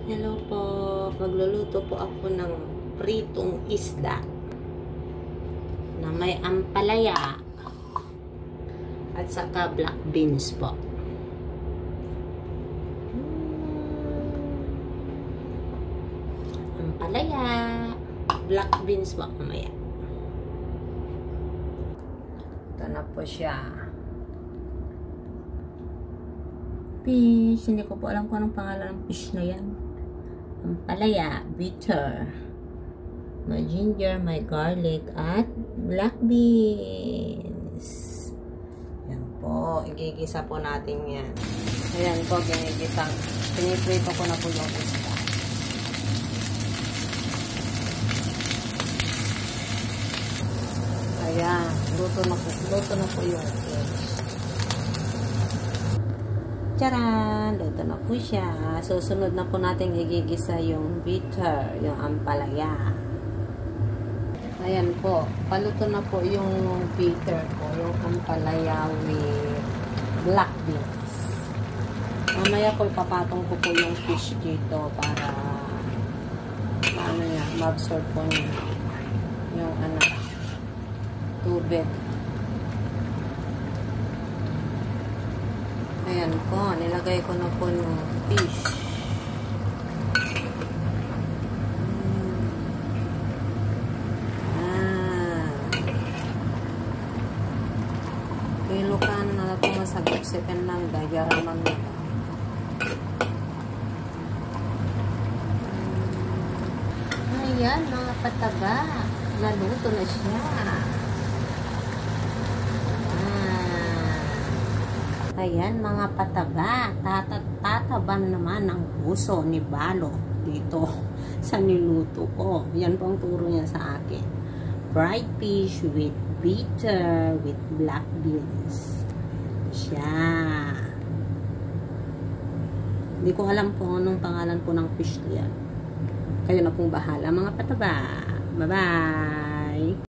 Hello po, magluluto po ako ng pritong isda na may ampalaya at saka black beans po. Ampalaya, black beans po mamaya. Ito na po siya. Fish, hindi ko po alam kung anong pangalan ng fish na yan. Ampalaya, bitter, may ginger, may garlic, at black beans. Yan po, igigisa po natin yan. Ayan po, ginigisang. Piniprito ko na po yung isda. Ayan, luto na po yung fish. Charan! Luto na po siya. Susunod na po natin igigisa yung bitter, yung ampalaya. Ayan po. Paluto na po yung bitter po, yung ampalaya with black beans. Mamaya po ipapatong ko po yung fish dito para ma-absorb po yung tubig. Ayan po, nilagay ko na po yung fish. Kilukan na po masagip sipen ng dayaraman nito. Ayan, mga pataba. Naluto na siya. Ayan, mga pataba. Tataban naman ang puso ni Balo dito sa niluto ko. Yan po ang turo niya sa akin. Fried fish with bitter with black beans. Siya. Hindi ko alam po anong pangalan po ng fish yan. Kayo na pong bahala, mga pataba. Bye-bye!